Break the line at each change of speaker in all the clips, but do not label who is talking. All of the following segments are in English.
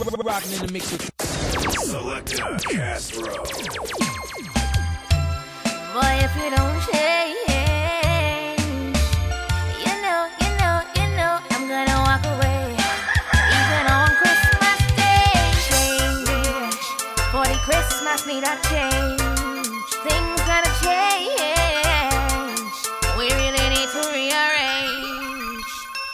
Rocking in the mix with
Selecta Castro.
Boy, if you don't change, you know, I'm gonna walk away. Even on Christmas Day, change. For the Christmas need a change. Things gotta change. We really need to rearrange.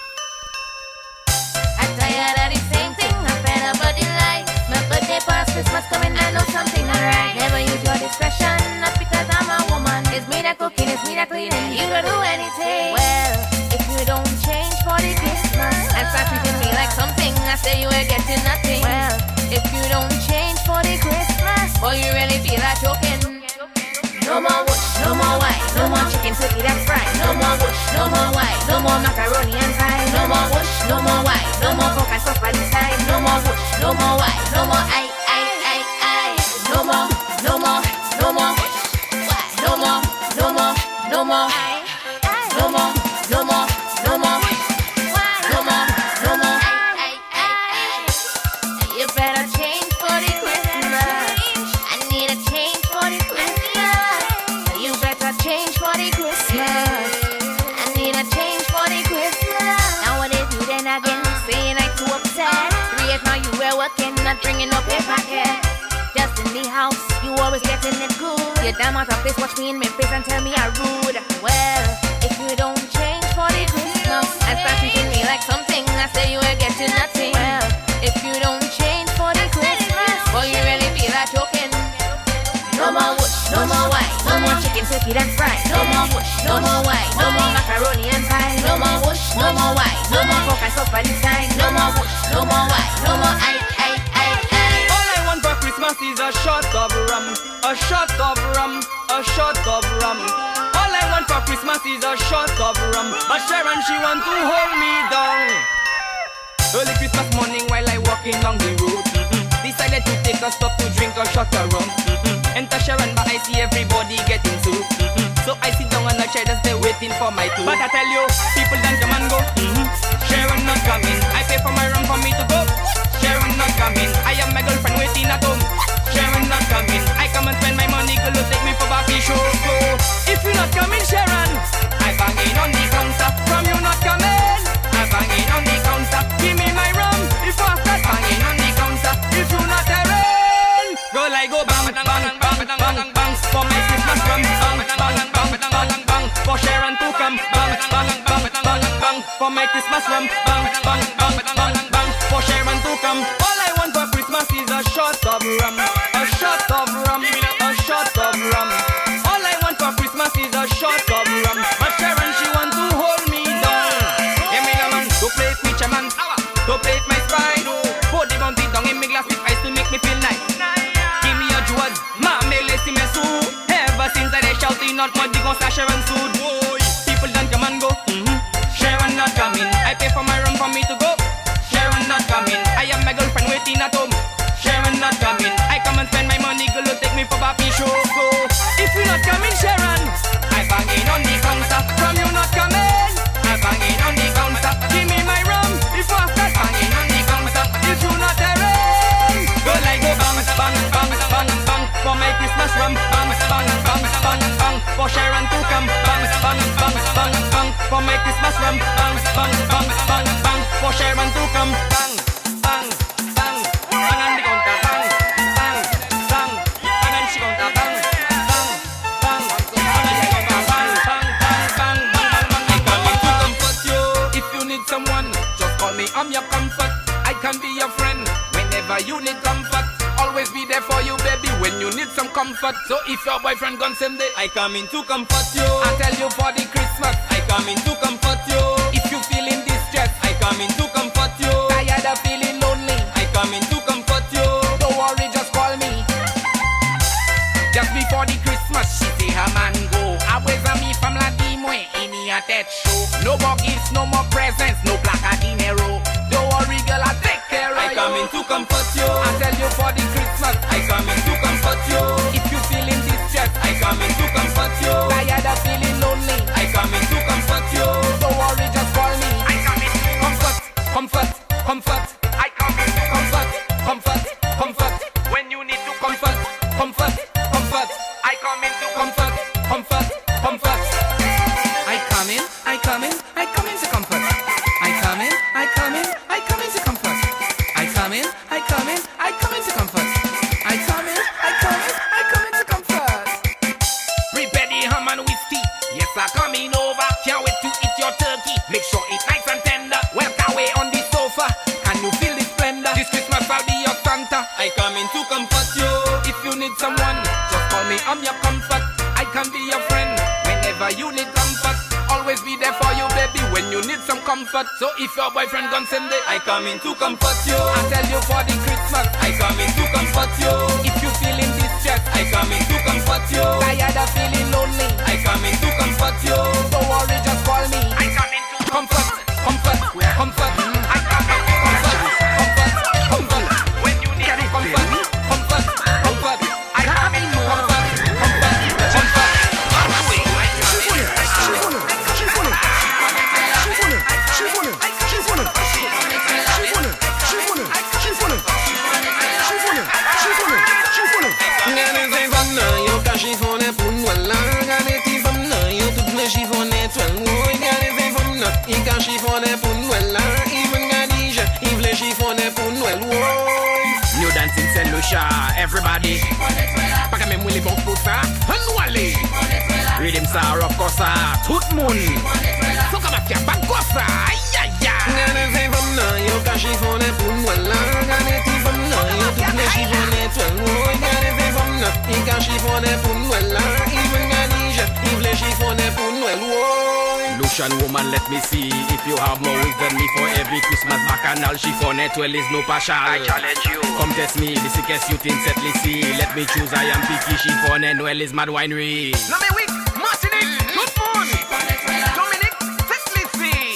I'm tired of the same thing. I'm fed up of the life. My birthday past Christmas coming, I know something alright. Never use your discretion, not because I'm a woman. It's me that cooking, it's me that cleaning. You don't do anything. Well, if you don't change for the Christmas and start treating me like something, I say you ain't getting nothing. Well, if you don't change for the Christmas, boy, you really feel like choking. No more whoosh, no more white, no more chicken turkey that's fried. No more whoosh, no more white, no more macaroni and pie. No more whoosh, no more white, no more pork and stuff by the side. No more whoosh, no more white, no more I. No more, no more, no more, no more, no more, no more, no more, no more, no more, no more, no more. You better change for the Christmas. I need a change for the Christmas. You better change for the Christmas. I need a change for the Christmas. Nowadays you then again saying I'm too upset. 3 years now you were working, not bringing up a packet. Just in the house, you always getting it good. You damn out of place, watch me in my face and tell me I'm rude. Well, if you don't change for the Christmas and start treating me like something, I say you ain't getting nothing. Well, if you don't change for the Christmas, boy, you really feel like choking. No more whoosh, no more white, no more chicken turkey that's fried. No more whoosh, no more white, no more macaroni and pie. No more whoosh, no more white, no more pork and stuff by the side. No more whoosh, no more white, no more I.
Christmas is a shot of rum, a shot of rum, a shot of rum. All I want for Christmas is a shot of rum, but Sharon, she want to hold me down. Early Christmas morning while I walking along the road, decided to take a stop to drink a shot of rum. Enter Sharon, but I see everybody getting soup. So I sit down on a chair just there waiting for my turn. But I tell you, people don't come and go. Sharon not coming, I pay for my rum for me to go. Sharon not coming, I am my girlfriend waiting at home. Sharon not coming, I come and spend my money, girl will take me for Barbie show. So, if you not coming, Sharon, I banging on the counter. From you not coming, I banging on the counter. Give me my rum, if I start banging on the counter. If you not there, girl I go bang, bang, bang, bang, bang, bang, for my Christmas rum. Bang, bang, bang, bang, bang, for Sharon to come. Bang, bang, bang, bang, bang, for my Christmas rum. Bang, bang, bang, bang, bang, for Sharon to come. All I want for Christmas is a shot of rum, a shot of rum, a shot of rum. All I want for Christmas is a shot of rum, but Sharon she want to hold me down. Hey me man, don't play with preacher man, don't play with my sprite. Put the bounty down in me glass with ice to make me feel nice. Give me a jewels, mama lacy me so. Ever since I shouting not much, you gon' slash Sharon suit. People don't come and go. Sharon not coming, I pay for my rum for me to go. Sharon not coming, I am my girlfriend waiting at home. Sharon not coming, I come and spend my money, girl will take me for Barbie show. So, if you not coming, Sharon, I banging on the counter. From you not coming, I banging on the counter. Give me my rum, if I start banging on the counter. If you not there, girl I go bang, bang, bang, bang, bang, for my Christmas rum. Bang, bang, bang, bang, bang, for Sharon to come. Bang, bang, bang, bang, bang, for my Christmas rum. Bang, bang, bang, bang, bang, for Sharon to come. Bang, bang, bang, bang on the counter. Bang, bang, bang, bang on she counter. Bang, bang, bang, bang on the counter. Bang, bang, bang, bang, bang, bang. I come in to comfort you. If you need someone, just call me. I'm your comfort. I can be your friend whenever you need comfort. Always be there for you, baby, when you need some comfort. So if your boyfriend gone send it, I come in to comfort you. I tell you for the Christmas, I come in to comfort you. If you feeling distressed, I come in to comfort you. Tired of feeling lonely, I come in to comfort you. Don't worry, just call me. Just before the Christmas, she say her man go. Always a me from La Dimwe, any attached show. No more gifts, no more presents, no black dinero. Don't worry, girl, I take care of you. I come in to comfort you. I tell you for the Christmas, I come in to comfort you. If you feeling distressed, I come in to comfort you. Tired of feeling lonely, I come in to comfort you. Don't worry, just call me. I come in to comfort, comfort, comfort. I come in to comfort, I come in to comfort you. If you need someone, just call me, I'm your comfort. I can be your friend whenever you need comfort. Always be there for you, baby, when you need some comfort. So if your boyfriend gone send it, I come in to comfort you. I tell you for the Christmas, I come in to comfort you. If you feeling distressed, I come in to comfort you. Tired of feeling lonely, I come in to comfort you. Don't worry, just call me. I come in to comfort, comfort, comfort. I come in to comfort, comfort, comfort. When you need comfort, comfort, comfort. I come in to comfort, comfort, comfort.
Chiffonnet pour nous là, regardez tes femmes là, yo toutes les chiffonnet toi, regardez tes femmes là, ils can chiffonnet pour nous là, ils veulent gagner, ils veulent chiffonnet pour nous là.
New dancing c'est le chat, everybody. Pas qu'à même les bons pour ça, on nous aller. Rhythm ça, rock ça, tout le monde. Faut qu'on va faire pas quoi ça, aïe aïe aïe.
Regardez tes femmes là, yo can chiffonnet pour nous là, regardez tes femmes là, yo toutes les chiffonnet toi, regardez tes femmes là, ils can chiffonnet pour nous là, ils veulent gagner, ils veulent chiffonnet pour nous là.
Lucian woman, let me see if you have more wings than me for every Christmas bacchanal. Chiffonnet well is no partial. I challenge you. Come test me, the sickest you think setly see. Let me choose, I am picky. Chiffonnet well is mad winery.
No me weak, Martinic, good moon. Dominic, setly see.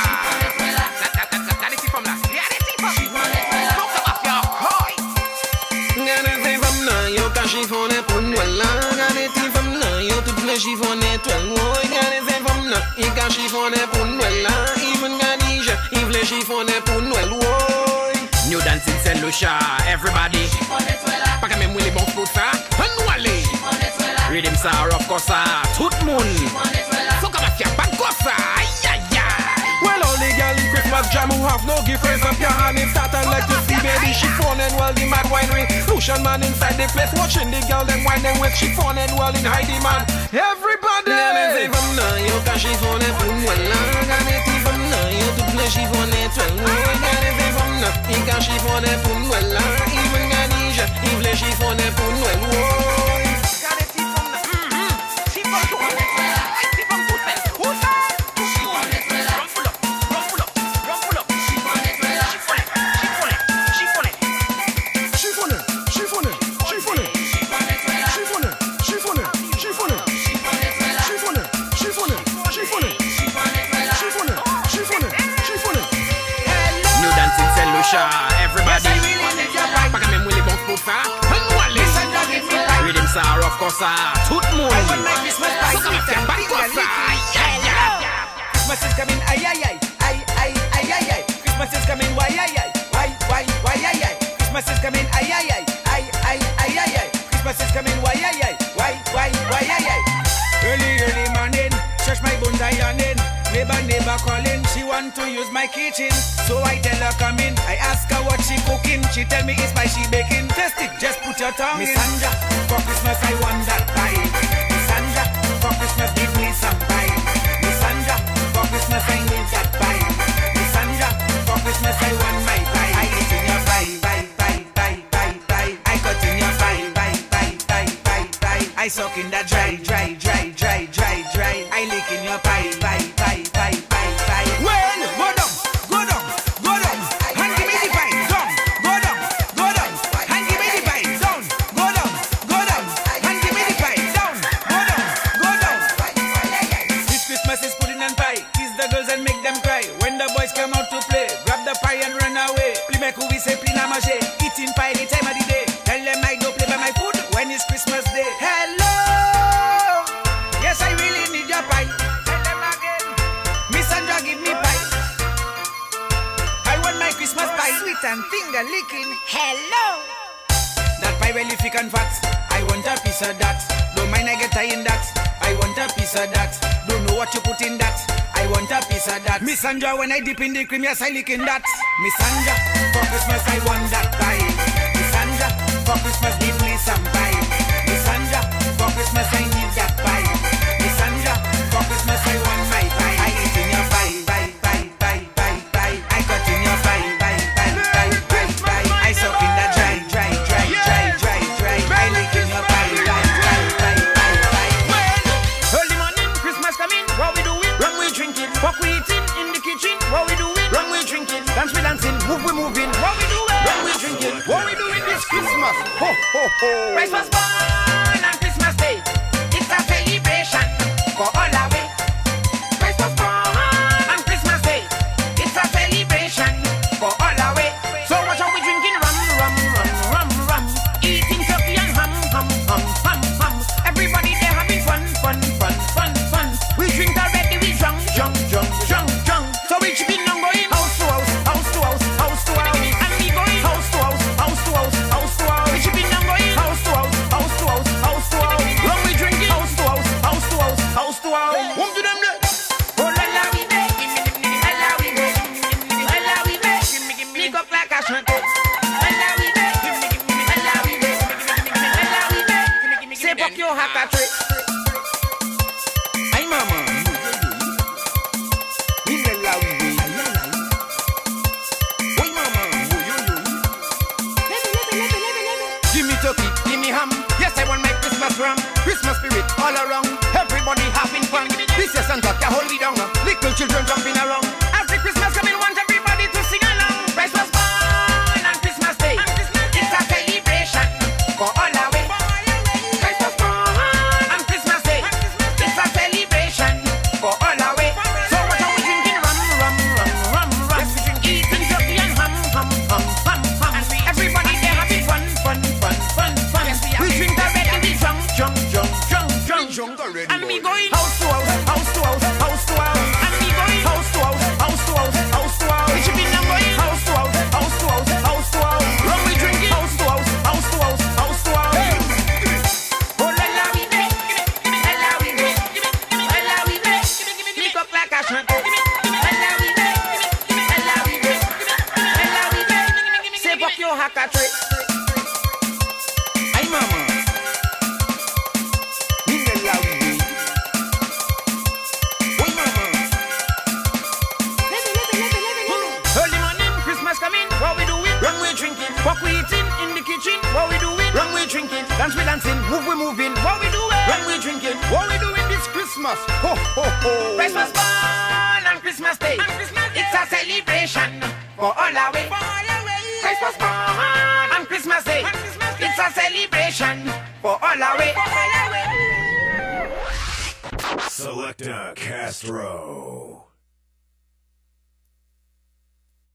That is from that. Yeah, that is from. Don't come up your coy. Regardez tes femmes là, yo can chiffonnet pour nous là. Regardez tes femmes là, yo toutes les chiffonnet toi. Regardez tes femmes là, ils can chiffonnet pour nous là. Ils veulent gagner, ils veulent chiffonnet pour nous là.
New dancing c'est le chat, everybody. Pas qu'à même les bons pour ça, on nous aller. Rhythm ça, rock ça, tout le monde. Faut qu'on va faire pas quoi ça, aïe aïe aïe.
Well, all the girl in Christmas jam who have no gift, raise up your hand and start and like to see baby chiffon and well the mad winery. Lucian man inside the place watching the girl them wine them with chiffon and well in high demand. Everybody! Regardez tes femmes là, yo can chiffonnet pour nous là. Regardez tes femmes là, yo toutes les chiffonnet toi. Regardez tes femmes là, ils can chiffonnet pour nous là. Ils veulent gagner, ils veulent chiffonnet pour nous là. Regardez tes femmes là, chiffon tout. Chiffon tout fait. Où ça?
Everybody, pas qu'à même les bons pour ça, on nous aller. Rhythm ça, rock ça, tout le monde. Faut qu'on va faire pas quoi ça, aïe aïe aïe.
Christmas is coming, ay ay ay, ay ay ay ay ay. Christmas is coming, why ay ay, why ay ay. Christmas is coming, ay ay ay, ay ay ay ay. Christmas is coming, why ay ay, why ay ay. Early morning, church my bones are yawning. Neighbor calling, she want to use my kitchen. So I tell her come in, I ask her what she cooking. She tell me it's by she baking. Test it, just put your tongue in. Miss Sandra, for Christmas I want that pie. Miss Sandra, for Christmas give me some pie. Miss Sandra, for Christmas I need that pie. Miss Sandra, for Christmas I want my pie. I eat in your pie. I cut in your pie. I suck in that dry. I lick in your pie. Well, go down, and give me the pie. Down, go down, and give me the pie. Down, go down, and give me the pie. Down, go down. This Christmas is pudding and pie. Tease the girls and make them cry. When the boys come out to play, grab the pie and run away. Play we say plina manger. Eating pie the time of the day. Tell them I don't play by my food when it's Christmas Day. Hello, yes I really need your pie. Tell them again, Miss Sandra give me pie. I want my Christmas pie, sweet and finger licking.
Hello.
That pie really thick and fat. I want a piece of that. Don't mind I get tired in that. I want a piece of that. Don't know what you put in that. I want a piece of that. Miss Sandra, when I dip in the cream, yes I lick in that. Miss Sandra, for Christmas I want that pie. Miss Sandra, for Christmas give me some pie. Miss Sandra, for Christmas I need that pie. Miss Sandra, for Christmas I want my pie. I eat in your pie. I cut in your pie. I suck in that dry.
Ho, ho, ho.
Christ was born on Christmas Day. It's a celebration for all our way. Christ was born on Christmas Day. It's a celebration for all our way. So watch how we drinking rum, rum, rum, rum, rum. Eating turkey and ham, ham, ham, ham, ham. Everybody there having fun, fun, fun, fun, fun. We drink already, we drunk, drunk, drunk, drunk, drunk. So we chipping on going house to house, house to house, house to house. And we going house to house, house to house, house to house. We chipping on going house to house, house to house, house to house. When we drinking house to house, house to house, house to house.
Come to them there.
Oh la la we make, la la we make, la la we make. Lick up like a shot. La la we make, la la we make, la la we make. Say fuck your hacker trick.
Ay, mama. In the loud way. Oy, mama.
Give me turkey, give me ham. Yes, I want my Christmas ram. Christmas spirit all around. Everybody having fun. This is Santa, can hold it down. Little children jumping around. As the Christmas coming, want everybody to sing along. Christ was born on Christmas Day. It's a celebration for all our way. Christ was born on Christmas Day. It's a celebration for all our way. So what are we drinking? Rum, rum, rum, rum, rum. Eating turkey and ham, ham, ham, ham, ham. Everybody there having fun, fun, fun, fun, fun. We drink already, we drunk, drunk, drunk, drunk, drunk.
Drunk already,
And we
boy.
going house to house, house to house, house to house. And we going house to house, house to house, house to house. We should be now going house to house, house to house, house to house. When we drinking house to house, house to house, house to house. Oh la la we make, la la we make, la la we make. Lick up like a shot. La la we make, la la we make, la la we make. Say fuck your hacker trick.
Ay, mama. In the loud way. Oy, mama.
Early morning, Christmas coming, what we doing? Run we drinking, what we eating in the kitchen, what we doing? Run we drinking, dance we dancing, move we moving, what we doing? Run we drinking, what we doing this Christmas?
Ho, ho, ho.
Christ was born on Christmas Day. It's a celebration for all our way. Christ was born on Christmas Day. It's a celebration for all our way.
Selecta Castro.